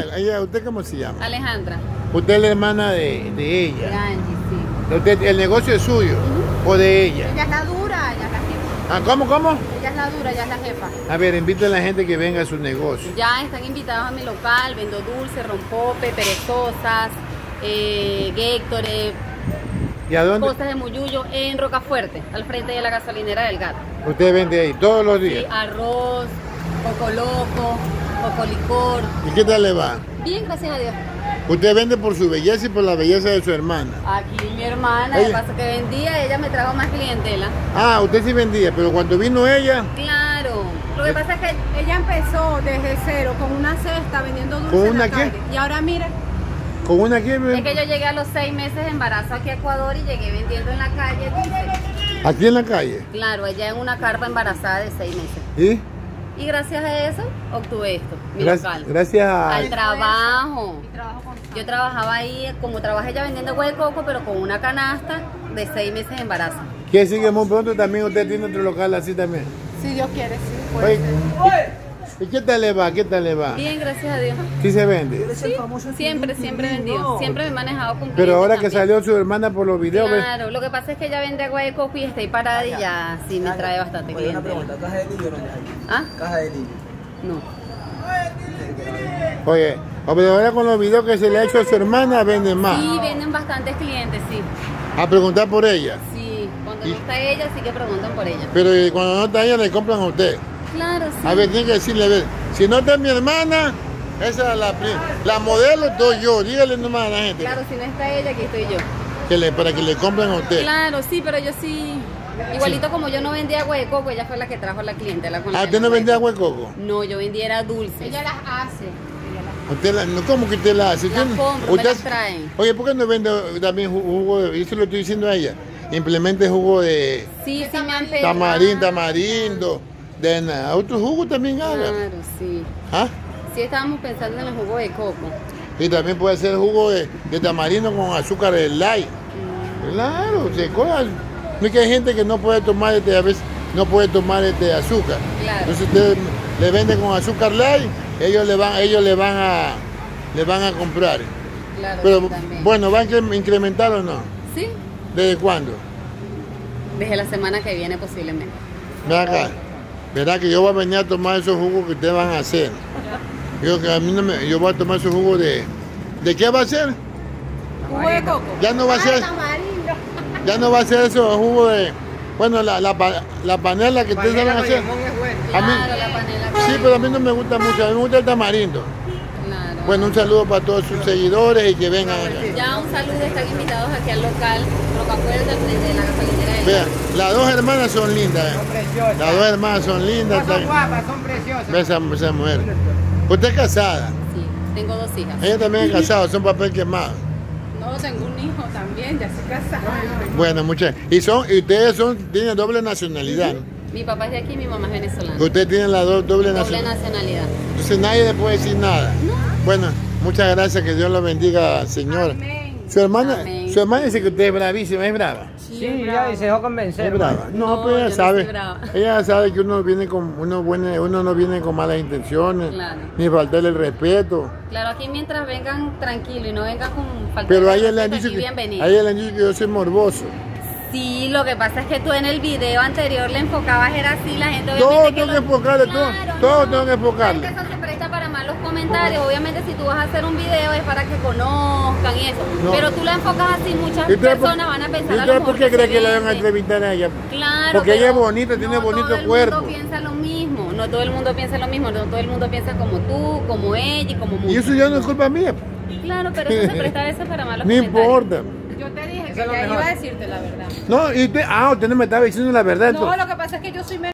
¿Usted cómo se llama? Alejandra. Usted es la hermana de ella. De Angie, sí. Usted, ¿el negocio es suyo o de ella? Ella es la dura, ella es la jefa. Ah, ¿cómo? Ella es la dura, ella es la jefa. A ver, invite a la gente que venga a su negocio. Ya están invitados a mi local, vendo dulces, rompope, perezosas, Gatorade, ¿Y a dónde? cosas de muyuyo en Rocafuerte, al frente de la gasolinera del Gato. Usted vende ahí todos los Sí, días. arroz, coco loco, coco licor. ¿Y qué tal le va? Bien, gracias a Dios. Usted vende por su belleza y por la belleza de su hermana. Aquí mi hermana, Ella- de paso que vendía, ella me trajo más clientela. Ah, usted sí vendía, pero cuando vino ella, Claro. Lo que pasa es que Ella empezó desde cero con una cesta vendiendo dulces ¿Con en una la qué? calle. Y ahora mire, con una que es que yo llegué a los 6 meses de embarazo aquí a Ecuador y llegué vendiendo en la calle dulces. aquí en la calle. Claro, allá en una carpa embarazada de 6 meses. ¿Y? Y gracias a eso obtuve esto, mi Gracias, local. gracias a... Al trabajo. mi trabajo con Yo trabajaba ahí, como trabajé ya vendiendo agua de coco, pero con una canasta de 6 meses de embarazo. Que sigue muy pronto también usted tiene otro local así también. Si Dios quiere, sí, puede Oye, ser. ¿y qué tal le va? ¿Qué tal le va? Bien, gracias a Dios. ¿Sí se vende? Sí, siempre he vendido. Siempre me he manejado con Pero ahora que clientes también. salió su hermana por los videos, ¿ves? Claro, lo que pasa es que ella vende agua de coco y está ahí parada y ya sí me trae bastante Oye, una cliente. pregunta, ¿caja de niño o no hay? ¿Ah? Caja de niño. No. Oye, pero ahora con los videos que se le ha hecho a su hermana, vende más. Sí, venden bastantes clientes, sí. A preguntar por ella. Sí, cuando ¿Y? no está ella, sí que preguntan por ella. Pero cuando no está ella, le compran a usted. Claro, sí. A ver, tiene que decirle, a ver, si no está mi hermana, esa es la modelo, doy yo. Dígale nomás a la gente Claro, si no está ella, aquí estoy yo. para que le compren a usted. Claro, sí, pero yo sí. Igualito como yo no vendía agua de coco, ella fue la que trajo la clientela con la Ah, que ¿usted no agua de vende coco. agua de coco? No, yo vendía era dulces. Ella las hace. Usted no, ¿cómo que usted la hace? Las Usted- compro, me usted- las traen. Oye, ¿por qué no vende también jugo de, y eso lo estoy diciendo a ella, implemente jugo de Sí, sí me han pedido. tamarindo, otro jugo también haga. Claro, sí. ¿Ah? Sí estábamos pensando en el jugo de coco. Y también puede ser jugo de tamarindo con azúcar de light. Claro, se coja. No es que hay gente que no puede tomar a veces no puede tomar azúcar. Claro. Entonces usted le vende con azúcar light, ellos le van a comprar. Claro, Pero sí, también. bueno, ¿va a incrementar o no? Sí, ¿Desde cuándo? desde la semana que viene posiblemente. Ven acá. Verá que yo voy a venir a tomar esos jugos que ustedes van a hacer. Yo voy a tomar esos jugos de... ¿De qué va a ser? Jugo de coco. Ya no va a ser... Tamarindo. Ya no va a ser esos jugos de... Bueno, la panela que ustedes van a hacer. A mí- Claro, la panela. Sí, pero a mí no me gusta mucho. A mí me gusta el tamarindo. Claro. Bueno, un saludo para todos sus seguidores y que vengan acá. Ya un saludo, están invitados aquí al local Rocafuerte, al frente de la gasolinera del Vean, las dos hermanas son lindas. Preciosas. Las dos hermanas son lindas. Son guapas, son preciosas. Ve esa mujer. Usted es casada. Sí, tengo 2 hijas. Ella también es casada, son papel quemado. No, tengo un hijo también, ya se casaron. Bueno, muchas. Y ustedes tienen doble nacionalidad, ¿no? Mi papá es de aquí y mi mamá es venezolana. Usted tiene la doble Doble nacionalidad. nacionalidad. Entonces nadie le puede decir nada. Bueno, muchas gracias, que Dios lo bendiga, señora. Amén. Su hermana Amén. dice que usted es bravísima, ¿es brava? Sí, ya, y se dejó convencer. Es brava. No, No, pero yo ella no sabe. soy brava. Ella sabe que uno no viene con malas intenciones, Claro. ni faltarle el respeto. Claro, aquí mientras vengan tranquilo y no vengan con falta Pero a de ella le han respeto, dicho aquí bienvenido. a ella le han dicho que yo soy morboso. Sí, lo que pasa es que tú en el video anterior le enfocabas, era así, la gente Todo obviamente tengo que enfocarle, todo tengo que enfocarle. Es que eso se presta para malos comentarios, obviamente si tú vas a hacer un video es para que conozcan y eso, No. pero tú la enfocas así, muchas ¿Y usted personas van a pensar ¿y a usted lo por mejor qué cree se que la van a vende. entrevistar a ella? Claro, Porque ella pero es bonita, tiene bonito todo el cuerpo. mundo piensa lo mismo, no todo el mundo piensa lo mismo, no todo el mundo piensa como tú, como ella y como Y muchos. eso ya no es culpa mía. Claro, pero eso se presta a veces para malos No comentarios. importa. Yo te dije Eso que es lo ya mejor. iba a decirte la verdad. No, y usted no me estaba diciendo la verdad. No, lo que pasa es que yo soy